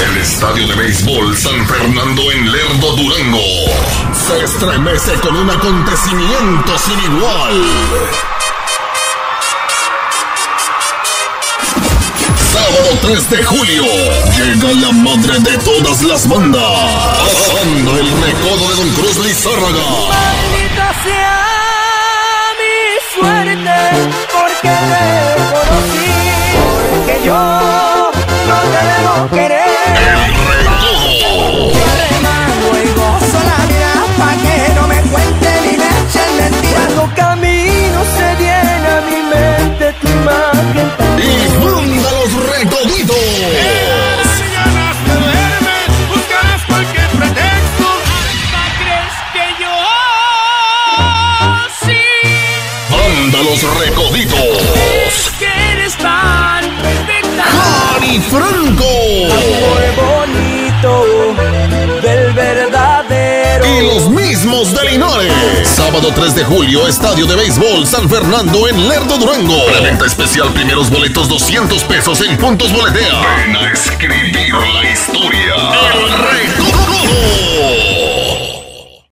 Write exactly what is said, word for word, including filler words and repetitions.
El estadio de béisbol San Fernando en Lerdo, Durango, se estremece con un acontecimiento sin igual. Sábado tres de julio, llega la madre de todas las bandas, pasando el recodo de Don Cruz Lizárraga. Maldita sea mi suerte, porque te conocí, porque yo no te debo querer. El recodo. Me remango y gozo la vida, pa' que no me cuenten ni me echen mentiras. Los caminos se vienen a mi mente, tu imagen. Y funda los recoditos. Si ya no te duermes, buscarás cualquier pretexto. Hasta crees que yo sí. Anda los recoditos. Que eres tan perfecta. Jani Franco. Muy bonito del verdadero. Y los mismos de Linares. Sábado tres de julio, estadio de béisbol San Fernando en Lerdo, Durango. Preventa especial, primeros boletos doscientos pesos en Puntos Boletea. Ven a escribir la historia.